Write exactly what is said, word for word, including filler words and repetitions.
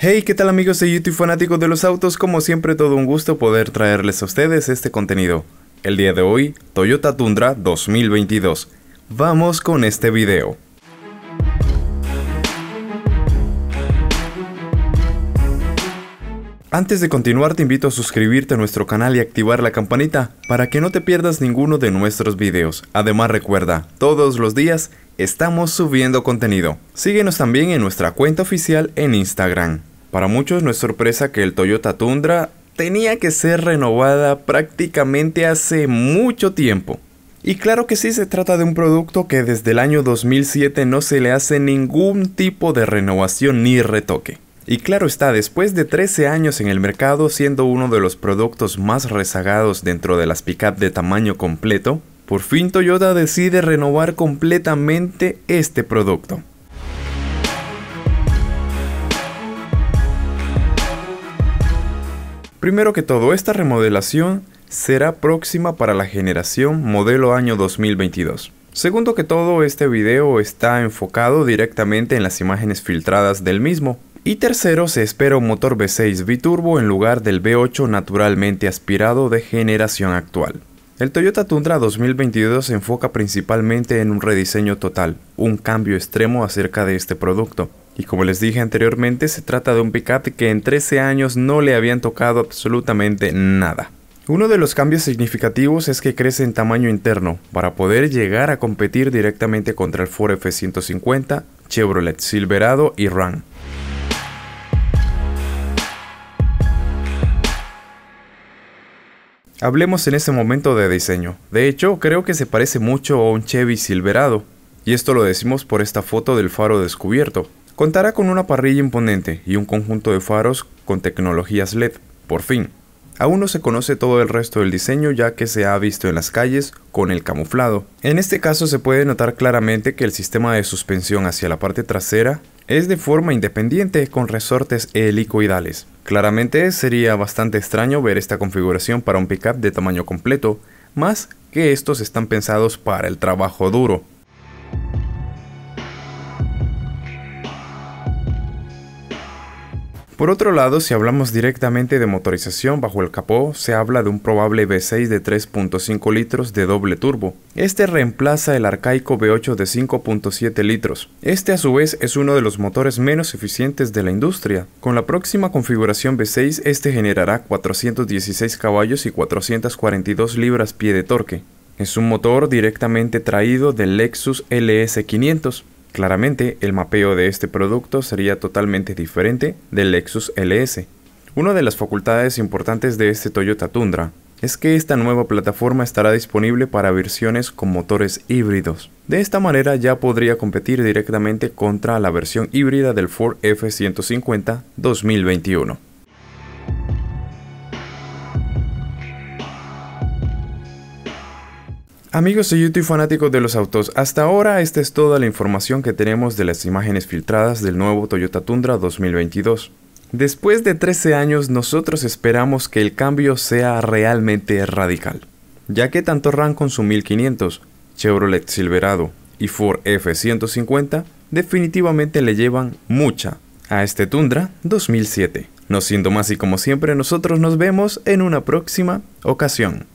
Hey, ¿qué tal amigos de YouTube fanáticos de los autos? Como siempre, todo un gusto poder traerles a ustedes este contenido. El día de hoy, Toyota Tundra dos mil veintidós. Vamos con este video. Antes de continuar, te invito a suscribirte a nuestro canal y activar la campanita para que no te pierdas ninguno de nuestros videos. Además, recuerda, todos los días estamos subiendo contenido. Síguenos también en nuestra cuenta oficial en Instagram. Para muchos no es sorpresa que el Toyota Tundra tenía que ser renovada prácticamente hace mucho tiempo. Y claro que sí, se trata de un producto que desde el año dos mil siete no se le hace ningún tipo de renovación ni retoque. Y claro está, después de trece años en el mercado, siendo uno de los productos más rezagados dentro de las pick-up de tamaño completo, por fin Toyota decide renovar completamente este producto. Primero que todo, esta remodelación será próxima para la generación modelo año dos mil veintidós. Segundo que todo, este video está enfocado directamente en las imágenes filtradas del mismo. Y tercero, se espera un motor V seis biturbo en lugar del V ocho naturalmente aspirado de generación actual. El Toyota Tundra dos mil veintidós se enfoca principalmente en un rediseño total, un cambio extremo acerca de este producto. Y como les dije anteriormente, se trata de un pickup que en trece años no le habían tocado absolutamente nada. Uno de los cambios significativos es que crece en tamaño interno para poder llegar a competir directamente contra el Ford F ciento cincuenta, Chevrolet Silverado y Ram. Hablemos en este momento de diseño. De hecho, creo que se parece mucho a un Chevy Silverado, y esto lo decimos por esta foto del faro descubierto. Contará con una parrilla imponente y un conjunto de faros con tecnologías L E D, por fin. Aún no se conoce todo el resto del diseño, ya que se ha visto en las calles con el camuflado. En este caso se puede notar claramente que el sistema de suspensión hacia la parte trasera es de forma independiente con resortes helicoidales. Claramente sería bastante extraño ver esta configuración para un pickup de tamaño completo, más que estos están pensados para el trabajo duro. Por otro lado, si hablamos directamente de motorización bajo el capó, se habla de un probable V seis de tres punto cinco litros de doble turbo. Este reemplaza el arcaico V ocho de cinco punto siete litros. Este a su vez es uno de los motores menos eficientes de la industria. Con la próxima configuración V seis, este generará cuatrocientos dieciséis caballos y cuatrocientas cuarenta y dos libras-pie de torque. Es un motor directamente traído del Lexus L S quinientos. Claramente, el mapeo de este producto sería totalmente diferente del Lexus L S. Una de las facultades importantes de este Toyota Tundra es que esta nueva plataforma estará disponible para versiones con motores híbridos. De esta manera ya podría competir directamente contra la versión híbrida del Ford F ciento cincuenta dos mil veintiuno. Amigos de YouTube fanáticos de los autos, hasta ahora esta es toda la información que tenemos de las imágenes filtradas del nuevo Toyota Tundra dos mil veintidós. Después de trece años, nosotros esperamos que el cambio sea realmente radical, ya que tanto Ram con su mil quinientos, Chevrolet Silverado y Ford F ciento cincuenta definitivamente le llevan mucha a este Tundra dos mil siete. No siendo más y como siempre, nosotros nos vemos en una próxima ocasión.